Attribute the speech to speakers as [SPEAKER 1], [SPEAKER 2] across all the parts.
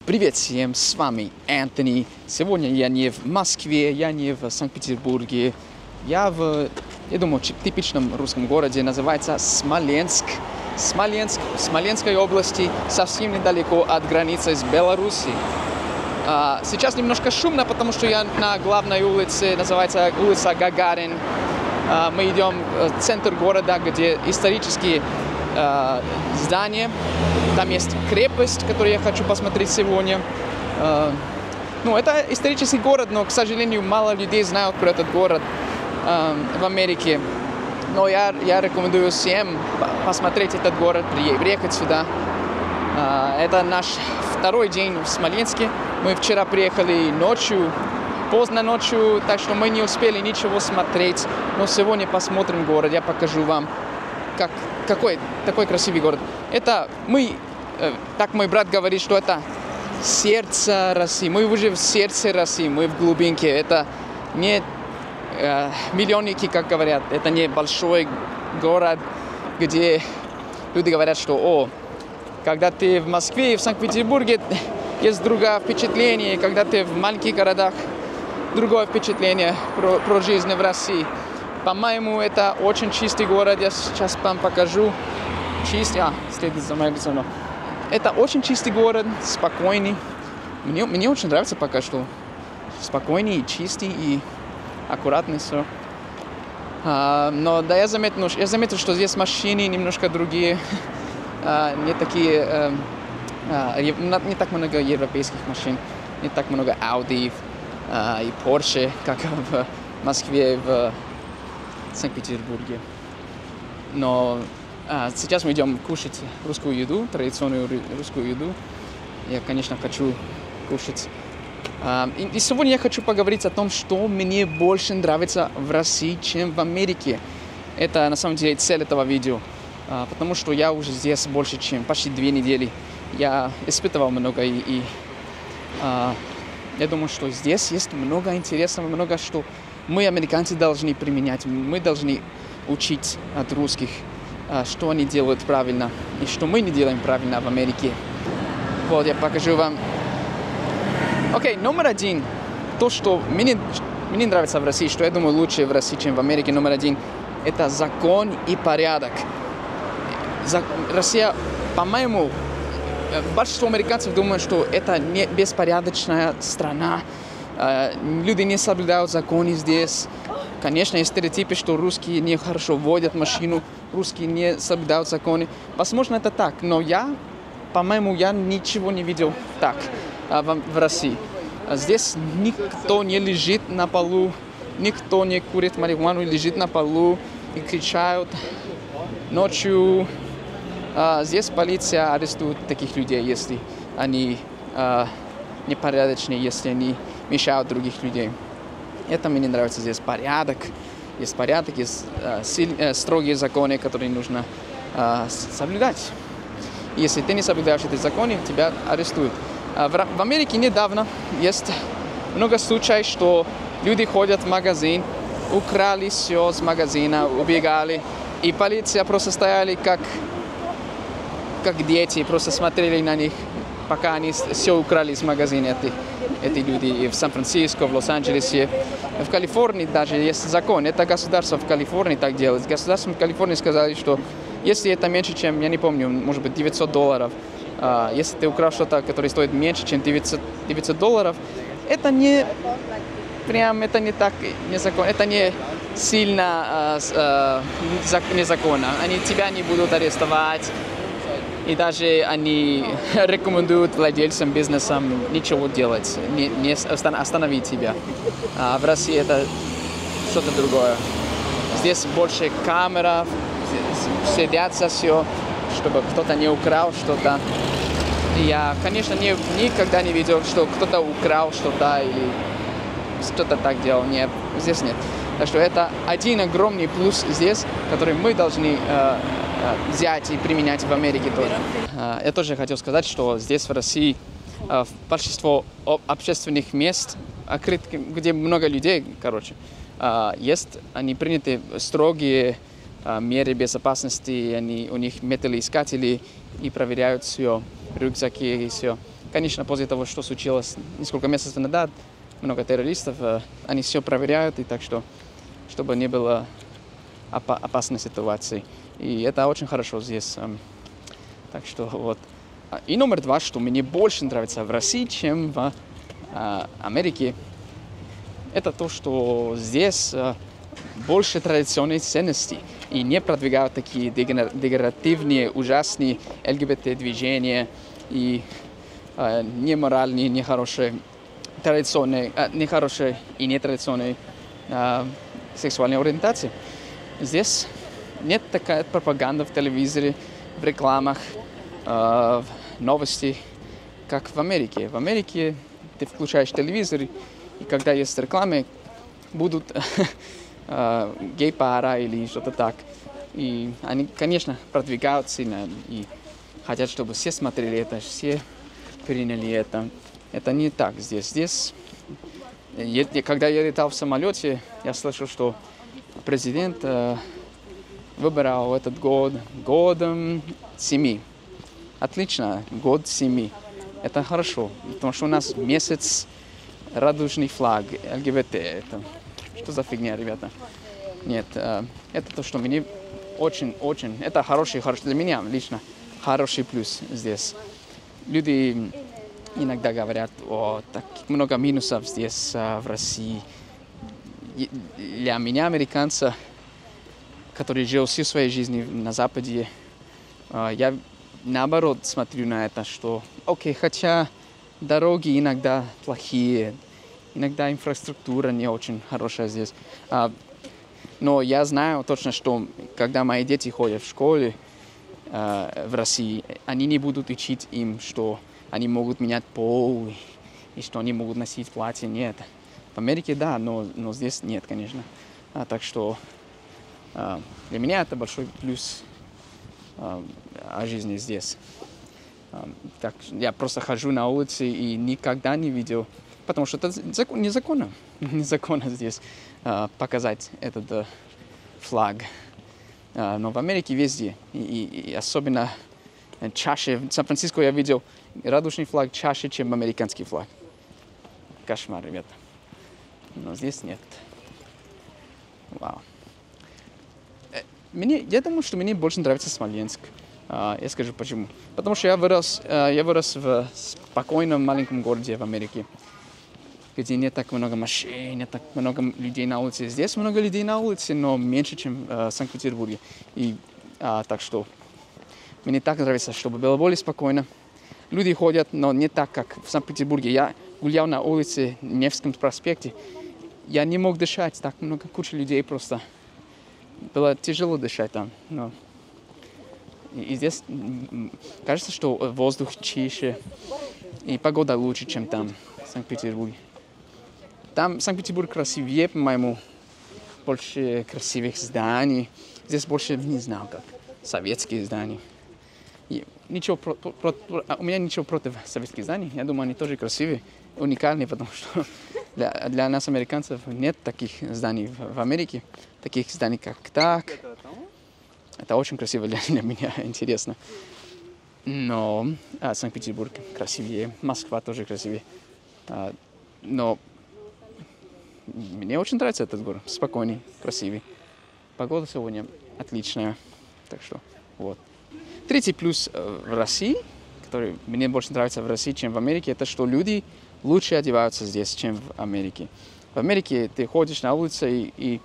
[SPEAKER 1] Привет всем, с вами Энтони. Сегодня я не в Москве, я не в Санкт-Петербурге. Я думаю, типичном русском городе, называется Смоленск. Смоленск в Смоленской области, совсем недалеко от границы с Беларусью. Сейчас немножко шумно, потому что я на главной улице, называется улица Гагарин. Мы идем в центр города, где исторические здания. Там есть крепость, которую я хочу посмотреть сегодня. Это исторический город, но, к сожалению, мало людей знают про этот город в Америке. Но я рекомендую всем посмотреть этот город, приехать сюда. Это наш второй день в Смоленске. Мы вчера приехали ночью, поздно ночью, так что мы не успели ничего смотреть. Но сегодня посмотрим город, я покажу вам, какой такой красивый город. Это так мой брат говорит, что это сердце России. Мы уже в сердце России, мы в глубинке. Это не миллионники, как говорят. Это не большой город, где люди говорят, что когда ты в Москве и в Санкт-Петербурге, есть другое впечатление. Когда ты в маленьких городах, другое впечатление про жизнь в России. По-моему, это очень чистый город. Я сейчас вам покажу. Следует за моей лицом. Это очень чистый город, спокойный. Мне очень нравится пока что. Спокойный, чистый и аккуратный все. Но да, я заметил, что здесь машины немножко другие. Не так много европейских машин. Не так много Audi и Porsche, как в Москве и в Санкт-Петербурге. Но сейчас мы идем кушать русскую еду, традиционную русскую еду. Я, конечно, хочу кушать. И сегодня я хочу поговорить о том, что мне больше нравится в России, чем в Америке. Это на самом деле цель этого видео. Потому что я уже здесь больше, чем почти 2 недели. Я испытывал много и я думаю, что здесь есть много интересного, много что мы, американцы, должны применять. Мы должны учить от русских, что они делают правильно и что мы не делаем правильно в Америке. Вот, я покажу вам. Номер один. То, что мне нравится в России, что я думаю лучше в России, чем в Америке. Номер один – это закон и порядок. Россия, по-моему, большинство американцев думают, что это не беспорядочная страна. Люди не соблюдают законы здесь. Конечно, есть стереотипы, что русские нехорошо водят машину, русские не соблюдают законы. Возможно, это так, но по-моему, я ничего не видел так в России. Здесь никто не лежит на полу, никто не курит марихуану и лежит на полу и кричат ночью. Здесь полиция арестует таких людей, если они непорядочные, если они мешают других людей. Это мне нравится здесь. Порядок. Есть порядок, есть строгие законы, которые нужно соблюдать. Если ты не соблюдаешь эти законы, тебя арестуют. В Америке недавно есть много случаев, что люди ходят в магазин, украли все с магазина, убегали, и полиция просто стояли как дети, просто смотрели на них, пока они все украли из магазина, эти люди. И в Сан-Франциско, в Лос-Анджелесе, в Калифорнии даже есть закон. Это государство в Калифорнии так делает. Государство в Калифорнии сказали, что если это меньше, чем, я не помню, может быть, $900, если ты украл что-то, которое стоит меньше, чем $900, это не так незаконно, это не сильно незаконно. Они тебя не будут арестовать. И даже они рекомендуют владельцам бизнеса ничего делать, не остановить тебя. А в России это что-то другое. Здесь больше камер, следят за все, чтобы кто-то не украл что-то. Я, конечно, никогда не видел, что кто-то украл что-то или что-то так делал. Нет, здесь нет. Так что это один огромный плюс здесь, который мы должны взять и применять в Америке тоже. Я тоже хотел сказать, что здесь в России большинство общественных мест, где много людей, они приняты строгие меры безопасности, у них металлоискатели и проверяют все, рюкзаки и все. конечно, после того, что случилось несколько месяцев назад, много террористов, они все проверяют, и так что, чтобы не было опасной ситуации. И это очень хорошо здесь. Так что вот. И номер два, что мне больше нравится в России, чем в Америке, это то, что здесь больше традиционных ценностей и не продвигают такие деградативные, ужасные ЛГБТ-движения и неморальные, нехорошие, традиционные, нехорошие и нетрадиционные сексуальные ориентации. Здесь нет такая пропаганда в телевизоре, в рекламах, в новостях, как в Америке. В Америке ты включаешь телевизор, и когда есть рекламы, будут гей-пара или что-то так. И они, конечно, продвигают сильно и хотят, чтобы все смотрели это, все приняли это. Это не так здесь. Здесь, когда я летал в самолете, я слышал, что президент выбрал этот год годом 7. Отлично, год 7. Это хорошо, потому что у нас месяц радужный флаг, ЛГБТ. Это что за фигня, ребята? Нет, это то, что мне очень, это хороший для меня лично хороший плюс здесь. Люди иногда говорят, так много минусов здесь, в России. Для меня, американца, который жил всю свою жизнь на Западе, я наоборот смотрю на это, что хотя дороги иногда плохие, иногда инфраструктура не очень хорошая здесь. Но я знаю точно, что когда мои дети ходят в школе в России, они не будут учить им, что они могут менять пол и что они могут носить платье. Нет. В Америке да, но здесь нет, конечно. Так что для меня это большой плюс о жизни здесь. Так, я просто хожу на улице и никогда не видел, потому что это незаконно. Незаконно здесь показать этот флаг. Но в Америке везде. И особенно чаще. В Сан-Франциско я видел радужный флаг чаще, чем американский флаг. Кошмар, ребята. Но здесь нет. Вау. Я думаю, что мне больше нравится Смоленск. Я скажу почему. Потому что я вырос в спокойном маленьком городе в Америке, где нет так много машин, нет так много людей на улице. Здесь много людей на улице, но меньше, чем в Санкт-Петербурге. И так что мне так нравится, чтобы было более спокойно. Люди ходят, но не так, как в Санкт-Петербурге. Я гулял на улице Невском проспекте. Я не мог дышать, так много, куча людей просто. Было тяжело дышать там. Но... И здесь кажется, что воздух чище и погода лучше, чем там, в Санкт-Петербурге. Там Санкт-Петербург красивее, по-моему, больше красивых зданий. Здесь больше, не знаю, как советские здания. И ничего у меня ничего против советских зданий. Я думаю, они тоже красивые, уникальные, потому что для нас, американцев, нет таких зданий в Америке. Таких зданий, как так. Это очень красиво для меня, интересно. Но Санкт-Петербург красивее, Москва тоже красивее. Но мне очень нравится этот город. Спокойный, красивый. Погода сегодня отличная. Так что вот. Третий плюс в России, который мне больше нравится в России, чем в Америке, это что люди лучше одеваются здесь, чем в Америке. В Америке ты ходишь на улице и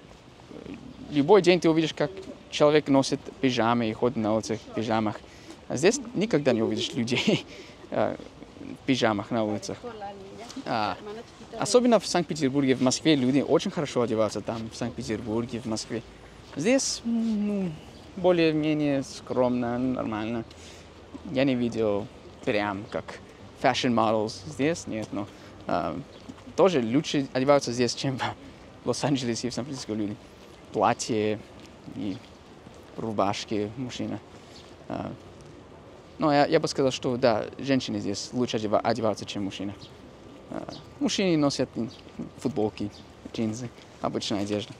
[SPEAKER 1] любой день ты увидишь, как человек носит пижамы и ходит на улице в пижамах. А здесь никогда не увидишь людей в пижамах на улицах. Особенно в Санкт-Петербурге, в Москве люди очень хорошо одеваются там, в Санкт-Петербурге, в Москве. Здесь более-менее скромно, нормально. Я не видел прям как fashion models. Здесь нет, но тоже лучше одеваются здесь, чем в Лос-Анджелесе и в Сан-Франциско люди. Платье и рубашки мужчина. Но я бы сказал, что да, женщины здесь лучше одеваются, чем мужчины. Мужчины носят футболки, джинсы, обычная одежда.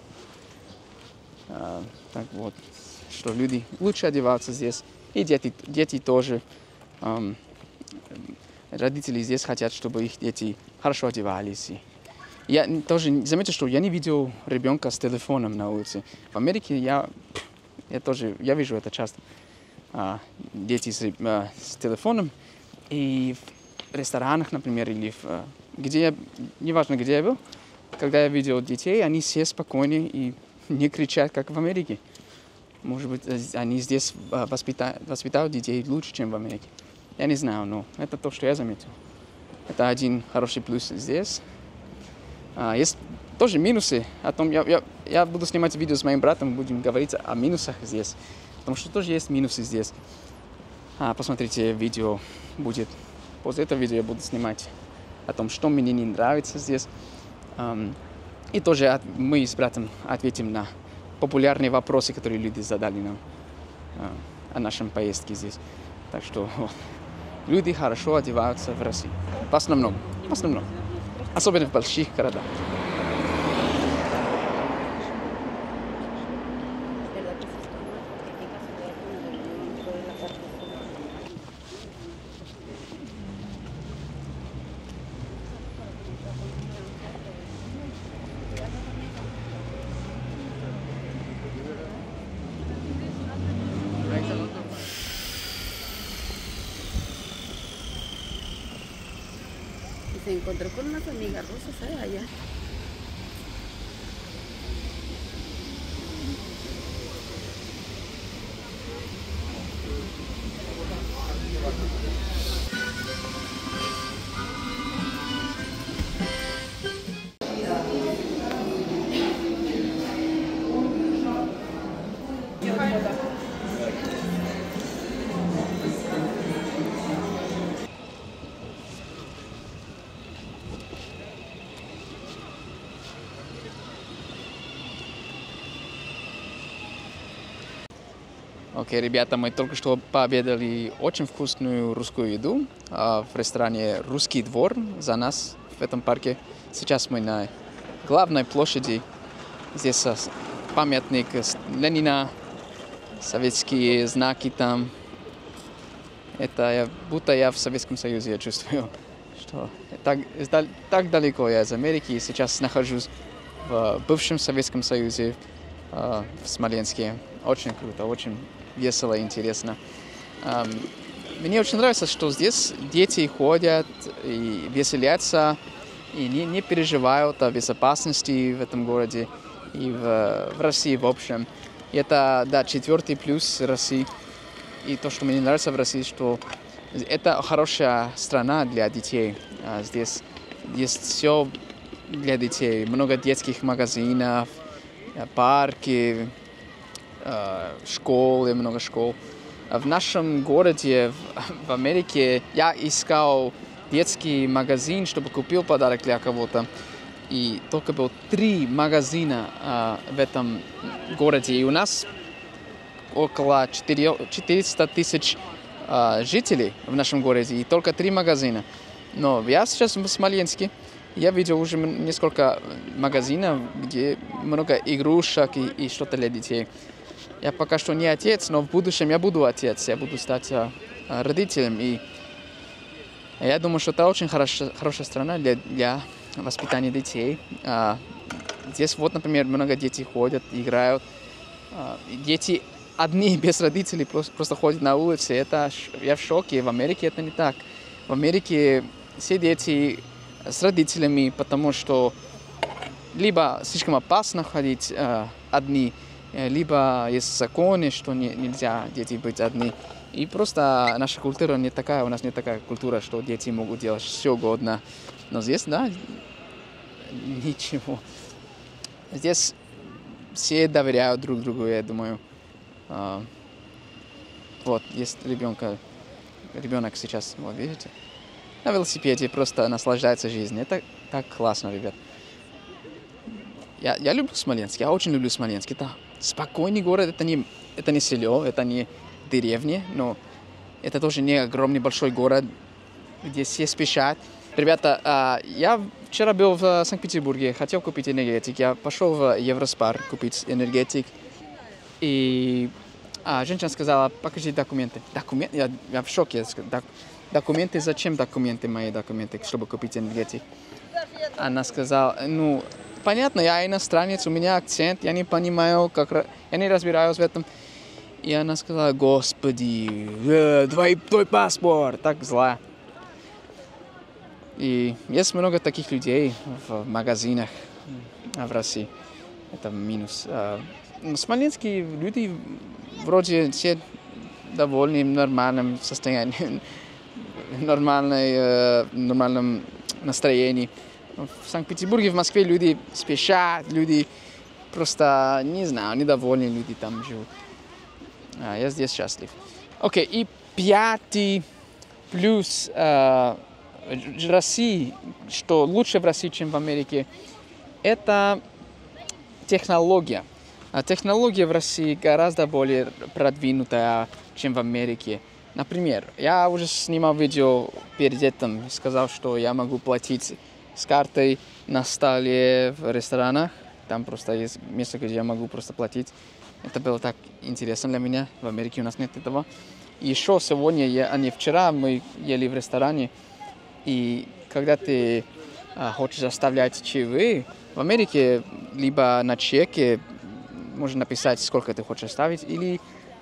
[SPEAKER 1] Так вот, что люди лучше одеваются здесь. И дети тоже. родители здесь хотят, чтобы их дети хорошо одевались. Я тоже заметил, что я не видел ребенка с телефоном на улице. В Америке я вижу это часто. Дети с телефоном. И в ресторанах, например, или неважно, где я был, когда я видел детей, они все спокойны и не кричат, как в Америке. Может быть, они здесь воспитают детей лучше, чем в Америке. Я не знаю, но это то, что я заметил. Это один хороший плюс здесь. Есть тоже минусы. Я буду снимать видео с моим братом, будем говорить о минусах здесь. Потому что тоже есть минусы здесь. Посмотрите, видео будет. После этого видео я буду снимать о том, что мне не нравится здесь. И тоже мы с братом ответим на популярные вопросы, которые люди задали нам о нашем поездке здесь. Так что люди хорошо одеваются в России. В основном. Особенно в больших городах.
[SPEAKER 2] Se encontró con unas amigas rusas allá.
[SPEAKER 1] Окей, ребята, мы только что пообедали очень вкусную русскую еду в ресторане «Русский двор» за нас в этом парке. Сейчас мы на главной площади. Здесь памятник Ленина, советские знаки там. Это будто я в Советском Союзе, я чувствую, что так далеко я из Америки. И сейчас нахожусь в бывшем Советском Союзе, в Смоленске. Очень круто, очень весело и интересно. Мне очень нравится, что здесь дети ходят и веселятся, и не переживают о безопасности в этом городе и в России в общем. И это, да, 4-й плюс России. И то, что мне нравится в России, что это хорошая страна для детей. Здесь есть все для детей. Много детских магазинов, парки, школы, много школ. В нашем городе, в Америке, я искал детский магазин, чтобы купил подарок для кого-то. И только было 3 магазина в этом городе. И у нас около 400 тысяч жителей в нашем городе. И только 3 магазина. Но я сейчас в Смоленске. Я видел уже несколько магазинов, где много игрушек и что-то для детей. Я пока что не отец, но в будущем я буду отец. Я буду стать родителем. И я думаю, что это очень хорошая страна для воспитания детей. Здесь вот, например, много детей ходят, играют. Дети одни, без родителей, просто ходят на улице. Я в шоке. В Америке это не так. В Америке все дети с родителями, потому что либо слишком опасно ходить одни, либо есть законы, что нельзя дети быть одни. И просто наша культура не такая, у нас не такая культура, что дети могут делать все угодно. Но здесь, да, ничего. Здесь все доверяют друг другу, я думаю. Вот, есть ребенок сейчас, вот видите, на велосипеде просто наслаждается жизнью. Это так классно, ребят. Я люблю Смоленск, я очень люблю Смоленск. Это спокойный город, это не село, это не деревня, но это тоже не огромный большой город, где все спешат. Ребята, я вчера был в Санкт-Петербурге, хотел купить энергетик. Я пошел в Евроспар купить энергетик. И женщина сказала, покажи документы. Я в шоке. документы, зачем документы, мои документы, чтобы купить энергетик? Она сказала, ну, понятно, я иностранец, у меня акцент, я не понимаю, я не разбираюсь в этом. И она сказала, господи, твой паспорт, так зла. И есть много таких людей в магазинах в России. Это минус. Смоленские люди вроде все довольны нормальным состоянием, нормальном настроении. В Санкт-Петербурге, в Москве люди спешат, люди просто, не знаю, недовольны, люди там живут. Я здесь счастлив. Окей, и 5 плюс России, что лучше в России, чем в Америке, это технология. Технология в России гораздо более продвинутая, чем в Америке. Например, я уже снимал видео перед этим, сказал, что я могу платить с картой на столе в ресторанах. Там просто есть место, где я могу просто платить. Это было так интересно для меня. В Америке у нас нет этого. И еще сегодня, а не вчера, мы ели в ресторане. И когда ты хочешь оставлять чаевые, в Америке либо на чеке можно написать, сколько ты хочешь оставить, или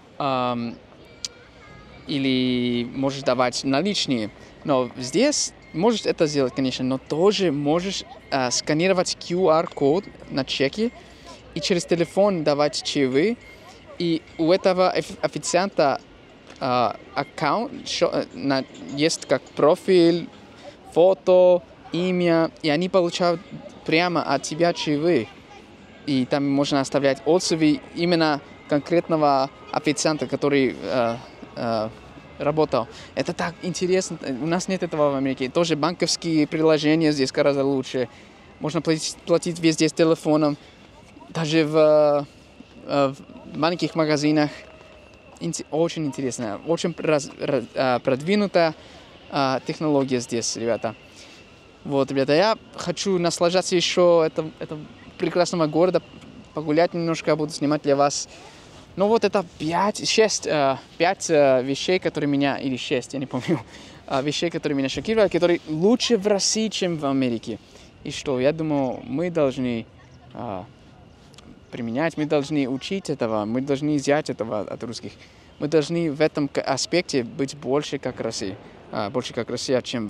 [SPEAKER 1] можешь давать наличные. Но здесь можешь это сделать, конечно, но тоже можешь сканировать QR-код на чеке и через телефон давать чаевые. И у этого официанта аккаунт есть как профиль, фото, имя, и они получают прямо от тебя чаевые. И там можно оставлять отзывы именно конкретного официанта, который работал. Это так интересно. У нас нет этого в Америке. Тоже банковские приложения здесь гораздо лучше. Можно платить везде с телефоном. Даже в маленьких магазинах. Очень интересно. Очень продвинутая технология здесь, ребята. Вот, ребята, я хочу наслаждаться еще этого прекрасного города, погулять немножко, буду снимать для вас. Ну вот это 5 вещей, которые меня, или 6, я не помню, вещей, которые меня шокировали, которые лучше в России, чем в Америке. И что, я думаю, мы должны применять, мы должны учить этого, мы должны взять этого от русских. Мы должны в этом аспекте быть больше как Россия, чем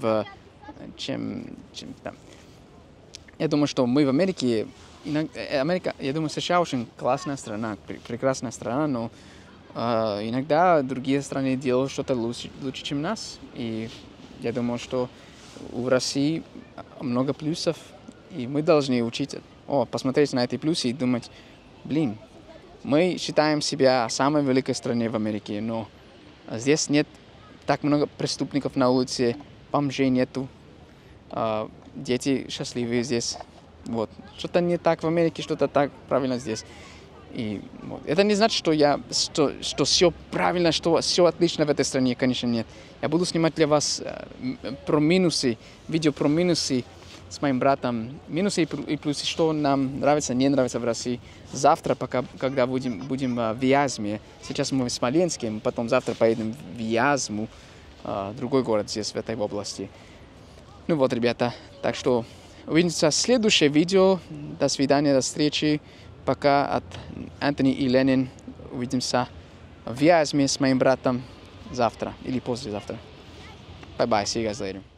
[SPEAKER 1] там. Я думаю, что мы в Америке, я думаю, США очень классная страна, прекрасная страна, но иногда другие страны делают что-то лучше, чем нас. И я думаю, что у России много плюсов, и мы должны учиться, посмотреть на эти плюсы и думать, блин, мы считаем себя самой великой страной в Америке, но здесь нет так много преступников на улице, бомжей нету, дети счастливые здесь. Вот. Что-то не так в Америке, что-то так правильно здесь. И вот. Это не значит, что все правильно, что все отлично в этой стране, конечно, нет. Я буду снимать для вас про минусы, видео про минусы с моим братом. Минусы и плюсы, что нам нравится, не нравится в России. Завтра, когда будем в Вязьме, сейчас мы в Смоленске, потом завтра поедем в Вязьму, другой город здесь, в этой области. Ну вот, ребята, так что увидимся в следующем видео. До свидания, до встречи. Пока от Антони и Ленин. Увидимся в Вязьме с моим братом завтра или послезавтра. Bye-bye, see you guys later.